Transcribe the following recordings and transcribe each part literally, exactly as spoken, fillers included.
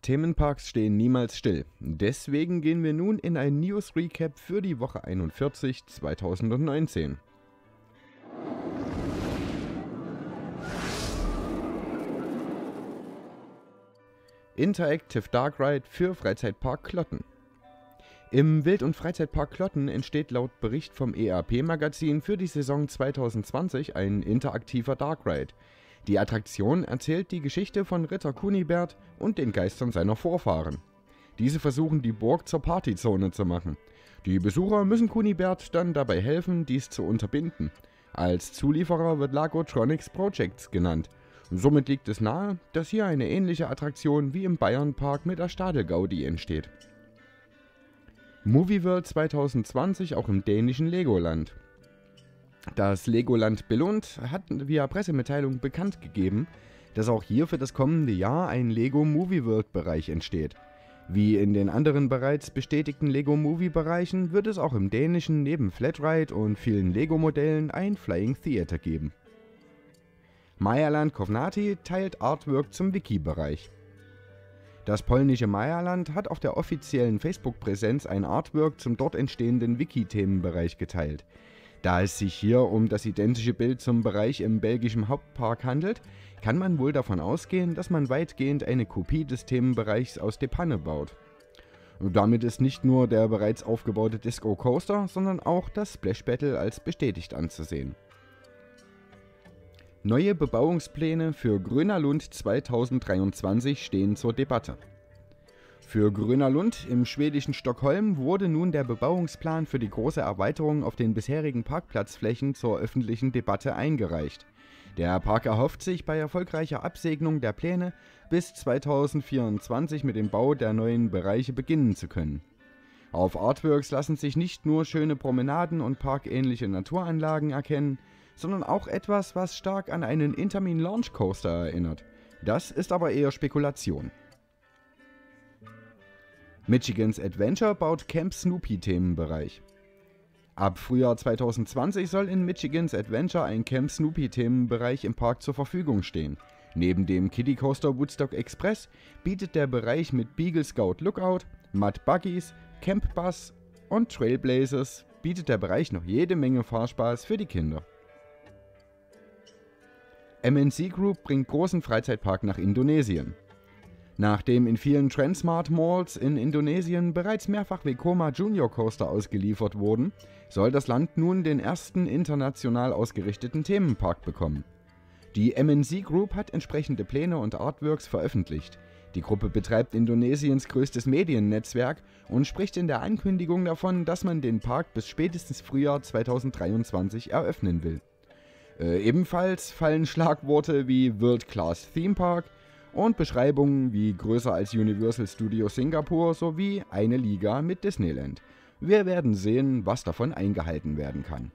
Themenparks stehen niemals still. Deswegen gehen wir nun in ein News Recap für die Woche einundvierzig zweitausendneunzehn. Interactive Dark Ride für Freizeitpark Klotten. Im Wild- und Freizeitpark Klotten entsteht laut Bericht vom E A P-Magazin für die Saison zweitausendzwanzig ein interaktiver Dark Ride. Die Attraktion erzählt die Geschichte von Ritter Kunibert und den Geistern seiner Vorfahren. Diese versuchen, die Burg zur Partyzone zu machen. Die Besucher müssen Kunibert dann dabei helfen, dies zu unterbinden. Als Zulieferer wird Lagotronics Projects genannt. Somit liegt es nahe, dass hier eine ähnliche Attraktion wie im Bayernpark mit der Stadel-Gaudi entsteht. Movie World zweitausendzwanzig auch im dänischen Legoland. Das Legoland Billund hat via Pressemitteilung bekannt gegeben, dass auch hier für das kommende Jahr ein Lego Movie World Bereich entsteht. Wie in den anderen bereits bestätigten Lego Movie Bereichen wird es auch im dänischen neben Flatride und vielen Lego Modellen ein Flying Theater geben. Mayaland Kovnati teilt Artwork zum Wiki-Bereich. Das polnische Mayaland hat auf der offiziellen Facebook-Präsenz ein Artwork zum dort entstehenden Wiki-Themenbereich geteilt. Da es sich hier um das identische Bild zum Bereich im belgischen Hauptpark handelt, kann man wohl davon ausgehen, dass man weitgehend eine Kopie des Themenbereichs aus De Panne baut. Und damit ist nicht nur der bereits aufgebaute Disco Coaster, sondern auch das Splash Battle als bestätigt anzusehen. Neue Bebauungspläne für Gröna Lund zweitausenddreiundzwanzig stehen zur Debatte. Für Gröna Lund im schwedischen Stockholm wurde nun der Bebauungsplan für die große Erweiterung auf den bisherigen Parkplatzflächen zur öffentlichen Debatte eingereicht. Der Park erhofft sich bei erfolgreicher Absegnung der Pläne bis zweitausendvierundzwanzig mit dem Bau der neuen Bereiche beginnen zu können. Auf Artworks lassen sich nicht nur schöne Promenaden und parkähnliche Naturanlagen erkennen, sondern auch etwas, was stark an einen Intermin Launch Coaster erinnert. Das ist aber eher Spekulation. Michigans Adventure baut Camp Snoopy Themenbereich. Ab Frühjahr zweitausendzwanzig soll in Michigans Adventure ein Camp Snoopy Themenbereich im Park zur Verfügung stehen. Neben dem Kiddie Coaster Woodstock Express bietet der Bereich mit Beagle Scout Lookout, Mud Buggies, Camp Bus und Trailblazers bietet der Bereich noch jede Menge Fahrspaß für die Kinder. M N C Group bringt großen Freizeitpark nach Indonesien. Nachdem in vielen Transmart Malls in Indonesien bereits mehrfach Vekoma Junior Coaster ausgeliefert wurden, soll das Land nun den ersten international ausgerichteten Themenpark bekommen. Die M N C Group hat entsprechende Pläne und Artworks veröffentlicht. Die Gruppe betreibt Indonesiens größtes Mediennetzwerk und spricht in der Ankündigung davon, dass man den Park bis spätestens Frühjahr zweitausenddreiundzwanzig eröffnen will. Äh, ebenfalls fallen Schlagworte wie World Class Theme Park und Beschreibungen wie größer als Universal Studios Singapur sowie eine Liga mit Disneyland. Wir werden sehen, was davon eingehalten werden kann.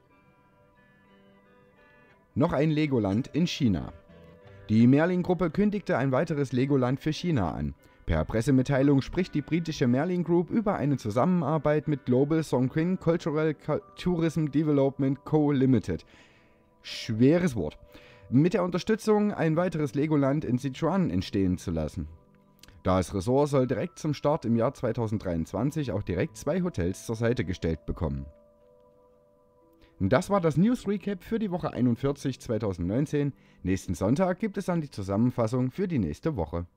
Noch ein Legoland in China. Die Merlin-Gruppe kündigte ein weiteres Legoland für China an. Per Pressemitteilung spricht die britische Merlin Group über eine Zusammenarbeit mit Global Songqing Cultural Tourism Development Co. Limited. Schweres Wort. Mit der Unterstützung ein weiteres Legoland in Sichuan entstehen zu lassen. Das Ressort soll direkt zum Start im Jahr zweitausenddreiundzwanzig auch direkt zwei Hotels zur Seite gestellt bekommen. Das war das News Recap für die Woche einundvierzig zweitausendneunzehn. Nächsten Sonntag gibt es dann die Zusammenfassung für die nächste Woche.